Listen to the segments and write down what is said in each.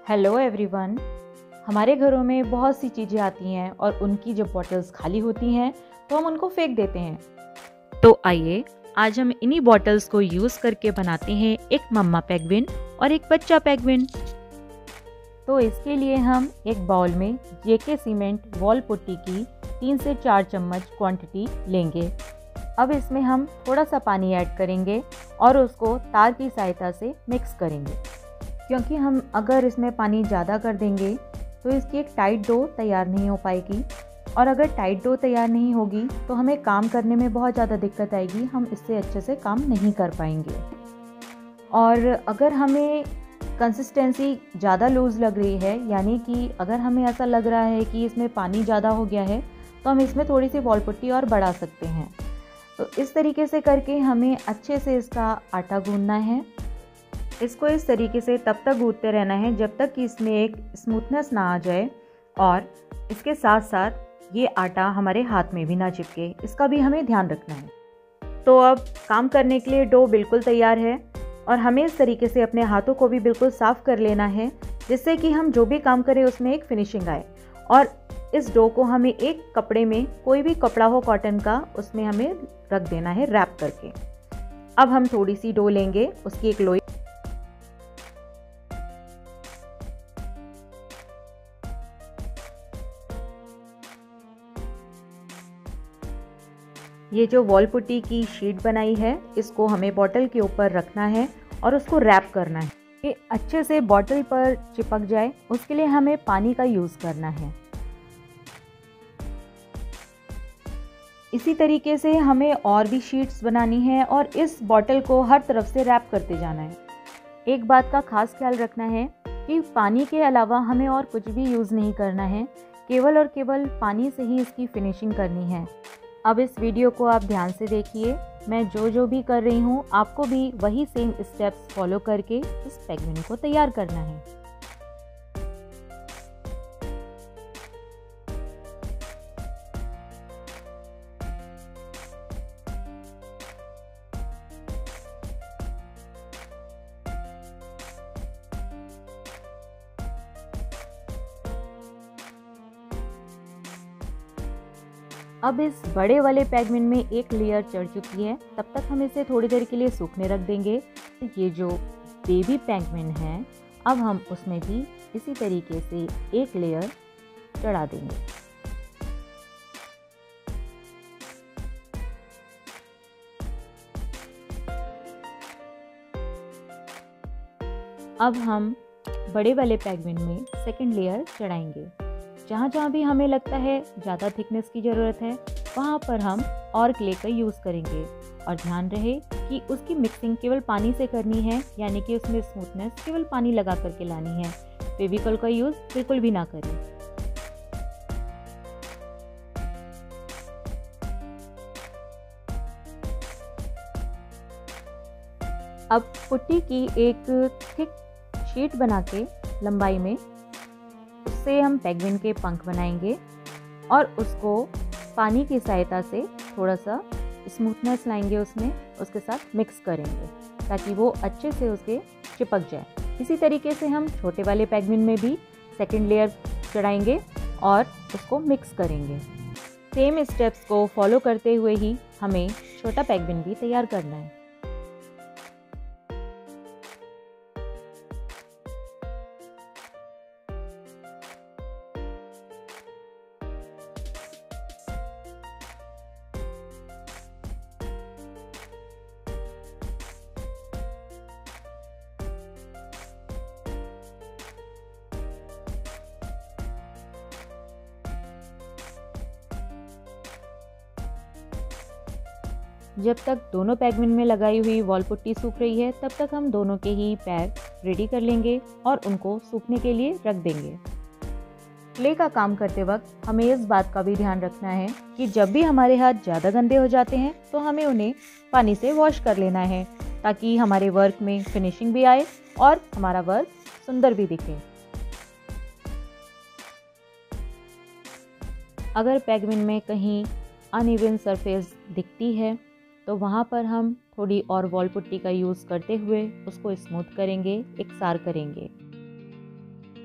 Hello everyone. हमारे घरों में बहुत सी चीज़ें आती हैं और उनकी जब बॉटल्स खाली होती हैं तो हम उनको फेंक देते हैं। तो आइए आज हम इन्हीं बॉटल्स को यूज़ करके बनाते हैं एक मम्मा पेंगुइन और एक बच्चा पेंगुइन। तो इसके लिए हम एक बाउल में जेके सीमेंट वॉल पुट्टी की 3 से 4 चम्मच क्वांटिटी लेंगे। अब इसमें हम थोड़ा सा पानी ऐड करेंगे और उसको तार की सहायता से मिक्स करेंगे, क्योंकि हम अगर इसमें पानी ज़्यादा कर देंगे तो इसकी एक टाइट डो तैयार नहीं हो पाएगी, और अगर टाइट डो तैयार नहीं होगी तो हमें काम करने में बहुत ज़्यादा दिक्कत आएगी, हम इससे अच्छे से काम नहीं कर पाएंगे। और अगर हमें कंसिस्टेंसी ज़्यादा लूज़ लग रही है, यानी कि अगर हमें ऐसा लग रहा है कि इसमें पानी ज़्यादा हो गया है, तो हम इसमें थोड़ी सी वॉल पुट्टी और बढ़ा सकते हैं। तो इस तरीके से करके हमें अच्छे से इसका आटा गूंदना है। इसको इस तरीके से तब तक गूंथते रहना है जब तक कि इसमें एक स्मूथनेस ना आ जाए, और इसके साथ साथ ये आटा हमारे हाथ में भी ना चिपके, इसका भी हमें ध्यान रखना है। तो अब काम करने के लिए डो बिल्कुल तैयार है, और हमें इस तरीके से अपने हाथों को भी बिल्कुल साफ़ कर लेना है, जिससे कि हम जो भी काम करें उसमें एक फिनिशिंग आए। और इस डो को हमें एक कपड़े में, कोई भी कपड़ा हो कॉटन का, उसमें हमें रख देना है रैप करके। अब हम थोड़ी सी डो लेंगे, उसकी एक लोई, ये जो वॉल पुट्टी की शीट बनाई है इसको हमें बॉटल के ऊपर रखना है और उसको रैप करना है। ये अच्छे से बॉटल पर चिपक जाए, उसके लिए हमें पानी का यूज़ करना है। इसी तरीके से हमें और भी शीट्स बनानी है और इस बॉटल को हर तरफ से रैप करते जाना है। एक बात का खास ख्याल रखना है कि पानी के अलावा हमें और कुछ भी यूज़ नहीं करना है, केवल और केवल पानी से ही इसकी फिनिशिंग करनी है। अब इस वीडियो को आप ध्यान से देखिए, मैं जो भी कर रही हूँ आपको भी वही सेम स्टेप्स फॉलो करके इस पेंगुइन को तैयार करना है। अब इस बड़े वाले पेंगुइन में एक लेयर चढ़ चुकी है, तब तक हम इसे थोड़ी देर के लिए सूखने रख देंगे। ये जो बेबी पेंगुइन है, अब हम उसमें भी इसी तरीके से एक लेयर चढ़ा देंगे। अब हम बड़े वाले पेंगुइन में सेकंड लेयर चढ़ाएंगे। जहाँ जहाँ भी हमें लगता है ज़्यादा थिकनेस की ज़रूरत है, वहाँ पर हम और क्ले का यूज़ करेंगे। और ध्यान रहे कि उसकी मिक्सिंग केवल पानी से करनी है, यानी कि उसमें स्मूथनेस केवल पानी लगा करके लानी है। फेविकॉल का यूज़ बिल्कुल भी ना करें। अब पुट्टी की एक थिक शीट बना के लंबाई में, उससे हम पेंगुइन के पंख बनाएंगे और उसको पानी की सहायता से थोड़ा सा स्मूथनेस लाएंगे, उसमें उसके साथ मिक्स करेंगे ताकि वो अच्छे से उसके चिपक जाए। इसी तरीके से हम छोटे वाले पेंगुइन में भी सेकंड लेयर चढ़ाएंगे और उसको मिक्स करेंगे। सेम स्टेप्स को फॉलो करते हुए ही हमें छोटा पेंगुइन भी तैयार करना है। जब तक दोनों पेंगुइन में लगाई हुई वॉल पुट्टी सूख रही है, तब तक हम दोनों के ही पैर रेडी कर लेंगे और उनको सूखने के लिए रख देंगे। क्ले का काम करते वक्त हमें इस बात का भी ध्यान रखना है कि जब भी हमारे हाथ ज़्यादा गंदे हो जाते हैं तो हमें उन्हें पानी से वॉश कर लेना है, ताकि हमारे वर्क में फिनिशिंग भी आए और हमारा वर्क सुंदर भी दिखे। अगर पेंगुइन में कहीं अनइवन सरफेस दिखती है तो वहाँ पर हम थोड़ी और वॉल पुट्टी का यूज़ करते हुए उसको स्मूथ करेंगे, एकसार करेंगे।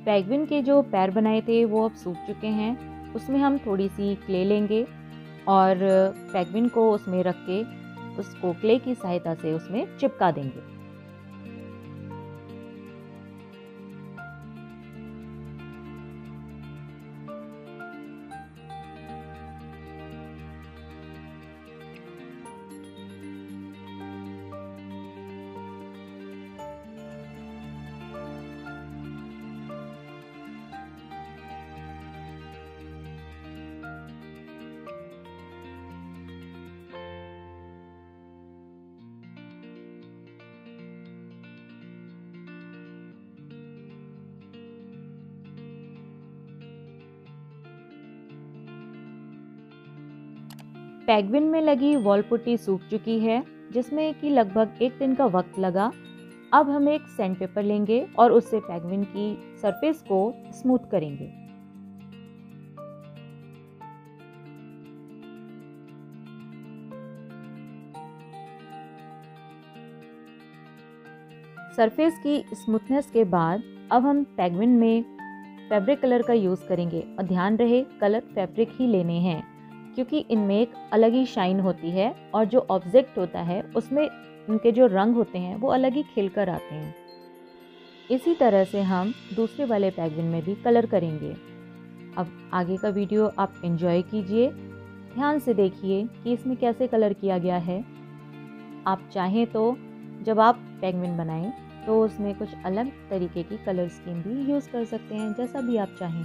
पेंगुइन के जो पैर बनाए थे वो अब सूख चुके हैं। उसमें हम थोड़ी सी क्ले लेंगे और पेंगुइन को उसमें रख के उसको क्ले की सहायता से उसमें चिपका देंगे। पेंगुइन में लगी वॉल पुट्टी सूख चुकी है, जिसमें कि लगभग 1 दिन का वक्त लगा। अब हम एक सैंड पेपर लेंगे और उससे पेंगुइन की सरफेस को स्मूथ करेंगे। सरफेस की स्मूथनेस के बाद अब हम पेंगुइन में फैब्रिक कलर का यूज़ करेंगे और ध्यान रहे कलर फैब्रिक ही लेने हैं, क्योंकि इनमें एक अलग ही शाइन होती है और जो ऑब्जेक्ट होता है उसमें उनके जो रंग होते हैं वो अलग ही खिल कर आते हैं। इसी तरह से हम दूसरे वाले पेंगुइन में भी कलर करेंगे। अब आगे का वीडियो आप एंजॉय कीजिए, ध्यान से देखिए कि इसमें कैसे कलर किया गया है। आप चाहें तो जब आप पेंगुइन बनाएं तो उसमें कुछ अलग तरीके की कलर स्कीम भी यूज़ कर सकते हैं, जैसा भी आप चाहें।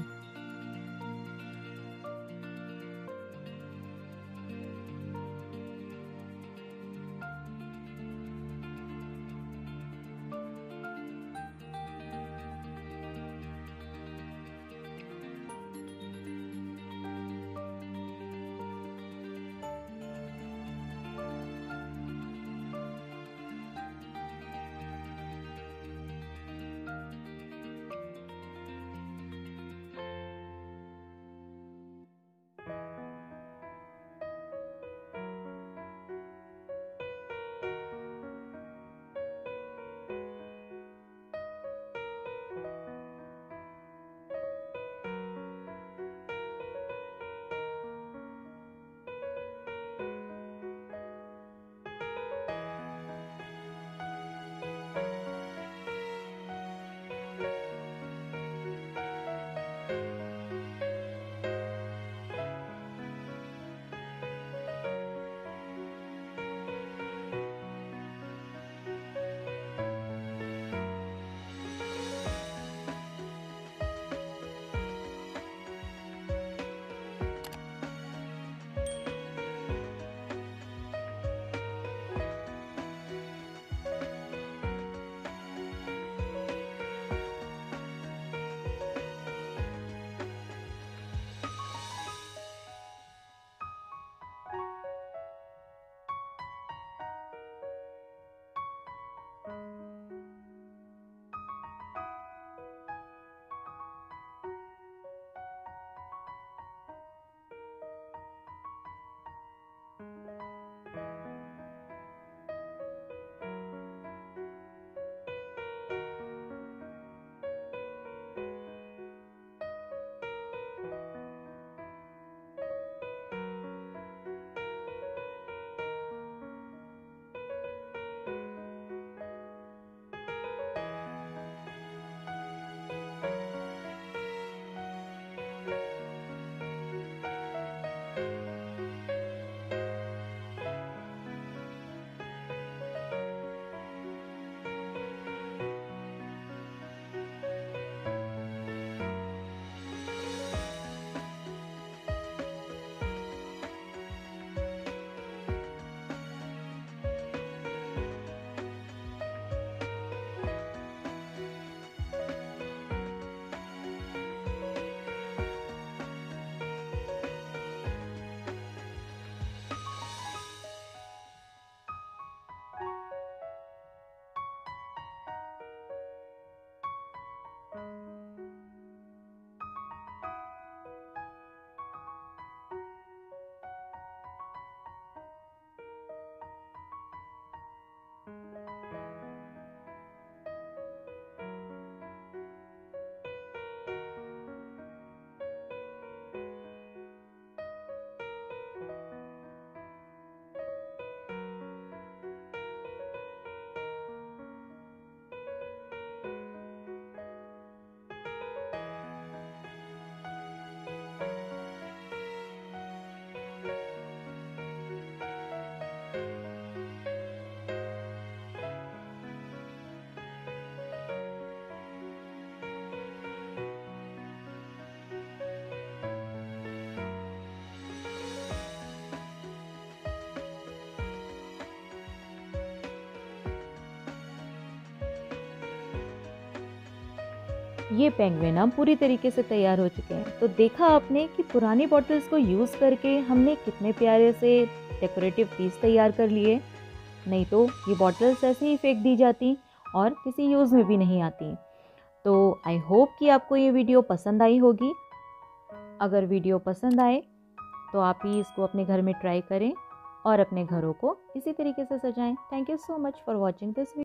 ये पेंगुइन अब पूरी तरीके से तैयार हो चुके हैं। तो देखा आपने कि पुरानी बॉटल्स को यूज़ करके हमने कितने प्यारे से डेकोरेटिव पीस तैयार कर लिए। नहीं तो ये बॉटल्स ऐसे ही फेंक दी जाती और किसी यूज़ में भी नहीं आती। तो आई होप कि आपको ये वीडियो पसंद आई होगी। अगर वीडियो पसंद आए तो आप ही इसको अपने घर में ट्राई करें और अपने घरों को इसी तरीके से सजाएं। Thank you so much for watching this video.